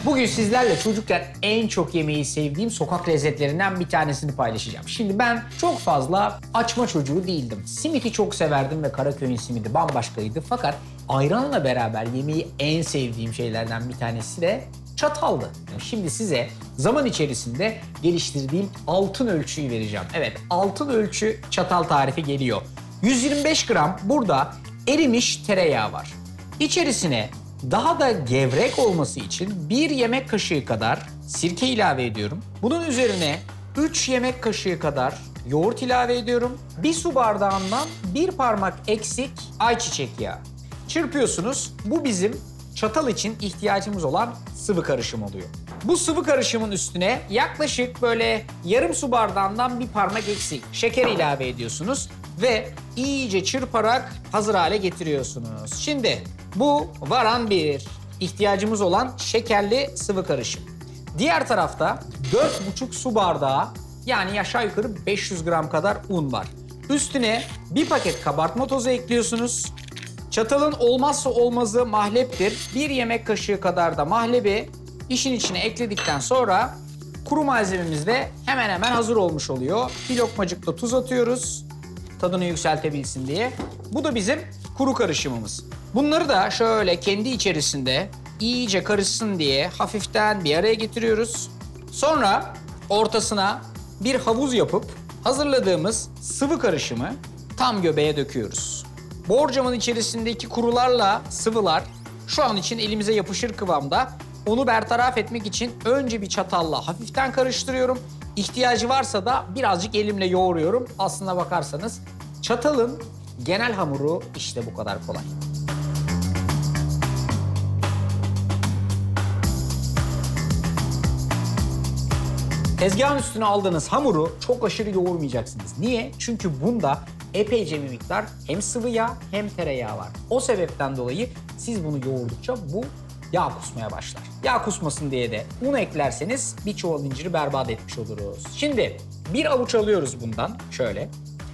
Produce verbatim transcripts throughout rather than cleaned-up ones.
Bugün sizlerle çocukken en çok yemeyi sevdiğim sokak lezzetlerinden bir tanesini paylaşacağım. Şimdi ben çok fazla açma çocuğu değildim. Simiti çok severdim ve Karaköy'ün simidi bambaşkaydı. Fakat ayranla beraber yemeği en sevdiğim şeylerden bir tanesi de çataldı. Şimdi size zaman içerisinde geliştirdiğim altın ölçüyü vereceğim. Evet, altın ölçü çatal tarifi geliyor. yüz yirmi beş gram burada erimiş tereyağı var. İçerisine daha da gevrek olması için bir yemek kaşığı kadar sirke ilave ediyorum. Bunun üzerine üç yemek kaşığı kadar yoğurt ilave ediyorum. Bir su bardağından bir parmak eksik ayçiçek yağı. Çırpıyorsunuz. Bu bizim çatal için ihtiyacımız olan sıvı karışım oluyor. Bu sıvı karışımın üstüne yaklaşık böyle yarım su bardağından bir parmak eksik şeker ilave ediyorsunuz ve iyice çırparak hazır hale getiriyorsunuz. Şimdi bu varan bir ihtiyacımız olan şekerli sıvı karışım. Diğer tarafta dört buçuk su bardağı yani aşağı yukarı beş yüz gram kadar un var. Üstüne bir paket kabartma tozu ekliyorsunuz. Çatalın olmazsa olmazı mahleptir. Bir yemek kaşığı kadar da mahlebi işin içine ekledikten sonra kuru malzememiz de hemen hemen hazır olmuş oluyor. Bir lokmacık da tuz atıyoruz tadını yükseltebilsin diye. Bu da bizim kuru karışımımız. Bunları da şöyle kendi içerisinde iyice karışsın diye hafiften bir araya getiriyoruz. Sonra ortasına bir havuz yapıp hazırladığımız sıvı karışımı tam göbeğe döküyoruz. Borcamın içerisindeki kurularla sıvılar şu an için elimize yapışır kıvamda. Onu bertaraf etmek için önce bir çatalla hafiften karıştırıyorum. İhtiyacı varsa da birazcık elimle yoğuruyorum. Aslına bakarsanız çatalın genel hamuru işte bu kadar kolay. Tezgahın üstüne aldığınız hamuru çok aşırı yoğurmayacaksınız. Niye? Çünkü bunda epeyce bir miktar hem sıvı yağ hem tereyağı var. O sebepten dolayı siz bunu yoğurdukça bu yağ kusmaya başlar. Yağ kusmasın diye de un eklerseniz bir çuval inciri berbat etmiş oluruz. Şimdi bir avuç alıyoruz bundan şöyle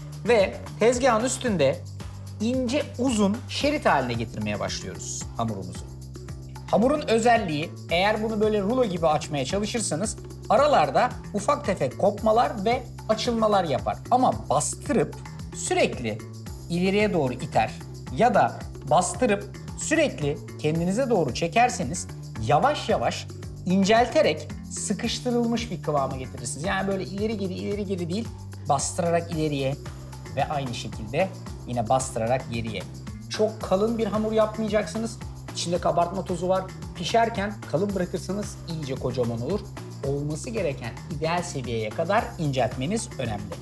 ve tezgahın üstünde ince uzun şerit haline getirmeye başlıyoruz hamurumuzu. Hamurun özelliği eğer bunu böyle rulo gibi açmaya çalışırsanız aralarda ufak tefek kopmalar ve açılmalar yapar. Ama bastırıp sürekli ileriye doğru iter ya da bastırıp sürekli kendinize doğru çekerseniz yavaş yavaş incelterek sıkıştırılmış bir kıvama getirirsiniz. Yani böyle ileri geri ileri geri değil, bastırarak ileriye ve aynı şekilde yine bastırarak geriye. Çok kalın bir hamur yapmayacaksınız. İçinde kabartma tozu var. Pişerken kalın bırakırsanız iyice kocaman olur. Olması gereken ideal seviyeye kadar inceltmeniz önemli.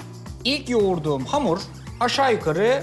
İlk yoğurduğum hamur aşağı yukarı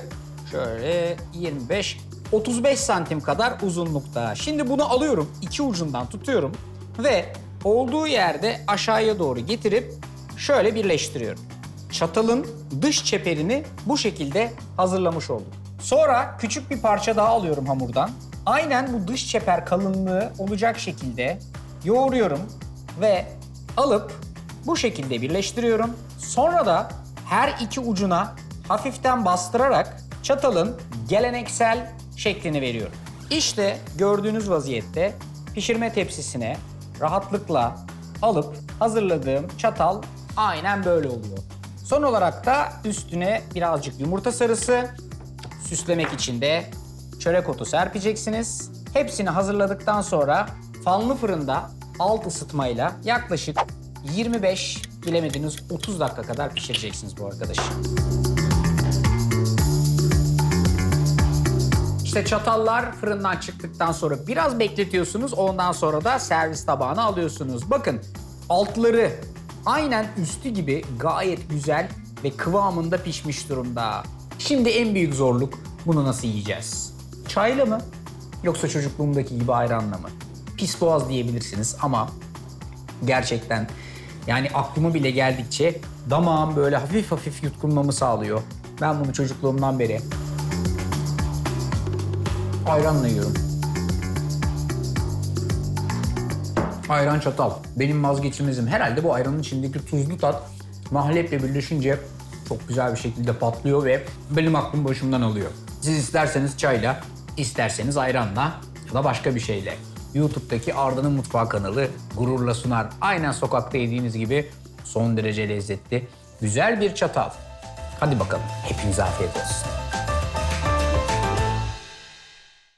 şöyle yirmi beş otuz beş santim kadar uzunlukta. Şimdi bunu alıyorum, iki ucundan tutuyorum ve olduğu yerde aşağıya doğru getirip şöyle birleştiriyorum. Çatalın dış çeperini bu şekilde hazırlamış oldum. Sonra küçük bir parça daha alıyorum hamurdan. Aynen bu dış çeper kalınlığı olacak şekilde yoğuruyorum ve alıp bu şekilde birleştiriyorum. Sonra da her iki ucuna hafiften bastırarak çatalın geleneksel şeklini veriyorum. İşte gördüğünüz vaziyette pişirme tepsisine rahatlıkla alıp hazırladığım çatal aynen böyle oluyor. Son olarak da üstüne birazcık yumurta sarısı, süslemek için de çörek otu serpeceksiniz. Hepsini hazırladıktan sonra fanlı fırında alt ısıtmayla yaklaşık yirmi beş, bilemediniz otuz dakika kadar pişireceksiniz bu arkadaşı. İşte çatallar fırından çıktıktan sonra biraz bekletiyorsunuz. Ondan sonra da servis tabağına alıyorsunuz. Bakın altları aynen üstü gibi gayet güzel ve kıvamında pişmiş durumda. Şimdi en büyük zorluk bunu nasıl yiyeceğiz? Çayla mı? Yoksa çocukluğumdaki gibi ayranla mı? Pis boğaz diyebilirsiniz ama gerçekten yani aklıma bile geldikçe damağım böyle hafif hafif yutkunmamı sağlıyor. Ben bunu çocukluğumdan beri ayranla yiyorum. Ayran çatal. Benim vazgeçilmezim. Herhalde bu ayranın içindeki tuzlu tat mahleple birleşince çok güzel bir şekilde patlıyor ve benim aklım başımdan alıyor. Siz isterseniz çayla, isterseniz ayranla ya da başka bir şeyle. YouTube'daki Arda'nın Mutfağı kanalı gururla sunar. Aynen sokakta yediğiniz gibi son derece lezzetli, güzel bir çatal. Hadi bakalım, hepinize afiyet olsun.